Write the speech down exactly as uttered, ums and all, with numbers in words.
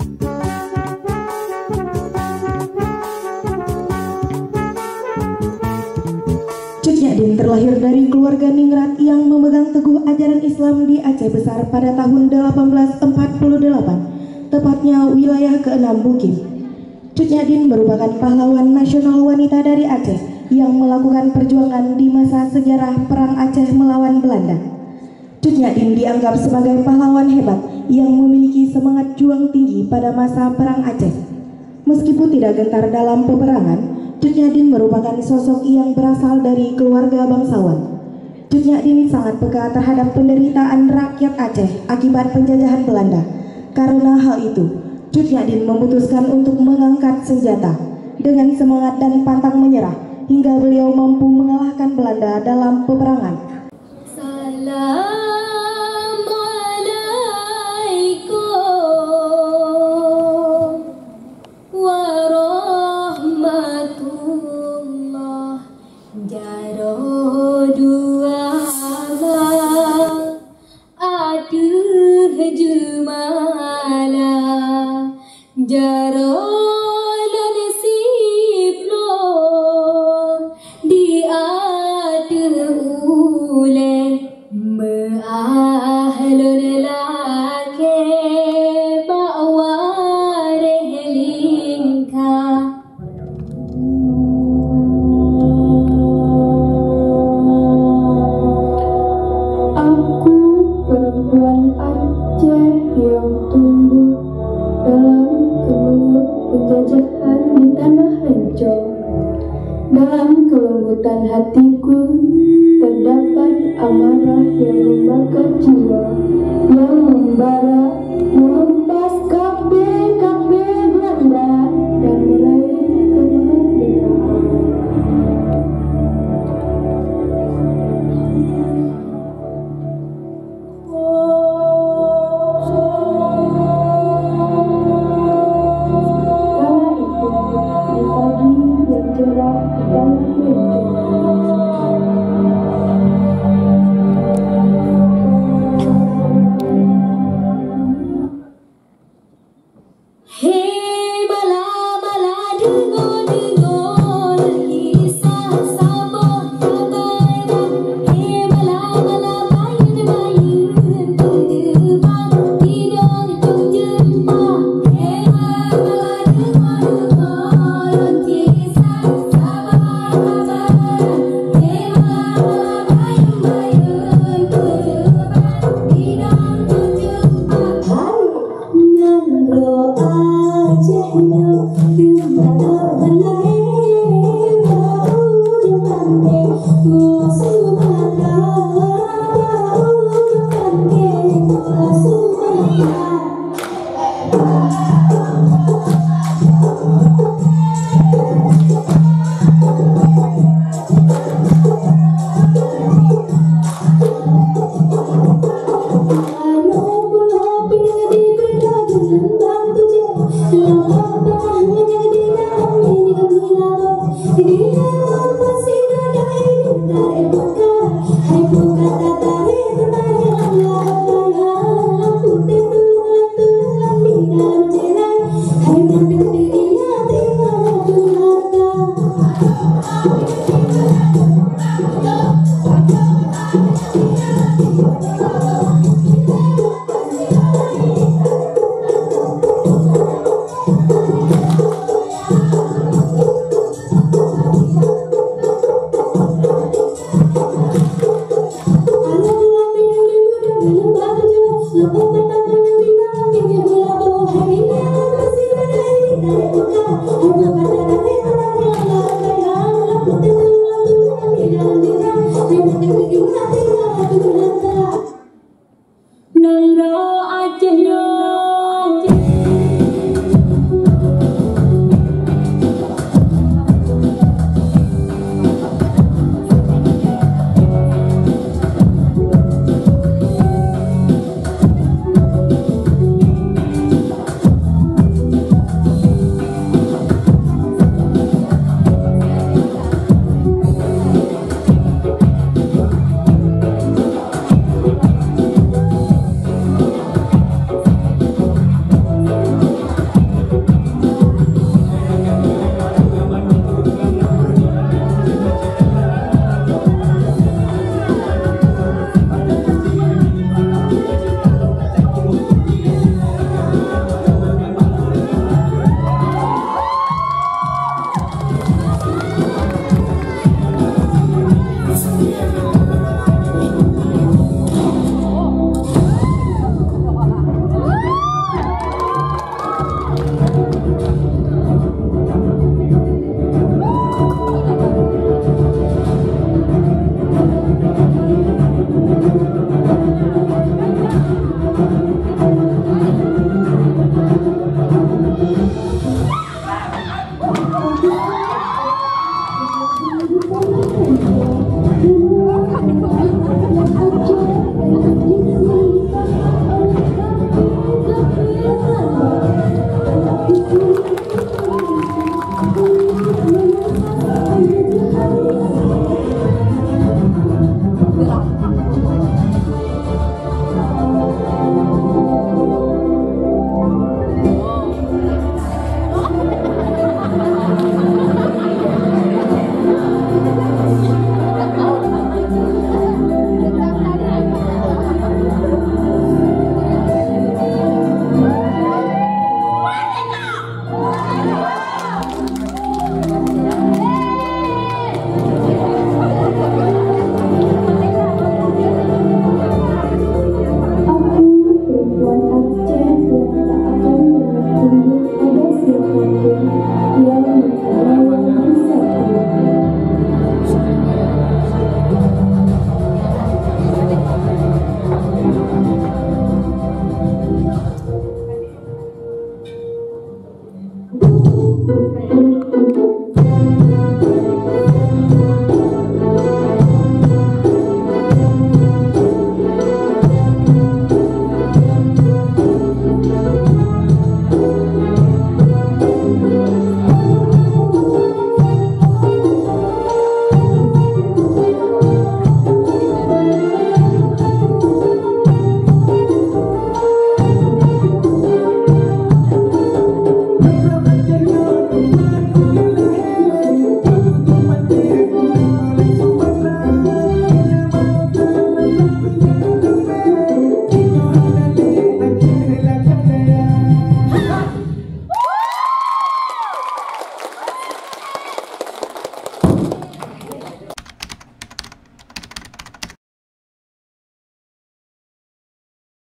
Cut Nyak-Din terlahir dari keluarga ningrat yang memegang teguh ajaran Islam di Aceh Besar pada tahun delapan belas empat puluh delapan, tepatnya wilayah keenam Bukim. Cut Nyak-Din merupakan pahlawan nasional wanita dari Aceh yang melakukan perjuangan di masa sejarah Perang Aceh melawan Belanda. Cut Nyak-Din dianggap sebagai pahlawan hebat yang memiliki semangat juang tinggi pada masa Perang Aceh. Meskipun tidak gentar dalam peperangan, Cut Nyak-Din merupakan sosok yang berasal dari keluarga bangsawan. Cut Nyak-Din sangat peka terhadap penderitaan rakyat Aceh akibat penjajahan Belanda. Karena hal itu, Cut Nyak-Din memutuskan untuk mengangkat senjata dengan semangat dan pantang menyerah hingga beliau mampu mengalahkan Belanda dalam peperangan. Dalam kelembutan hatiku terdapat amarah yang membakar jiwa, yang membara, menumpas kabe-kabe Belanda dan meraih kemerdekaan. Kala itu, di pagi yang cerah dan Nang ro Aceh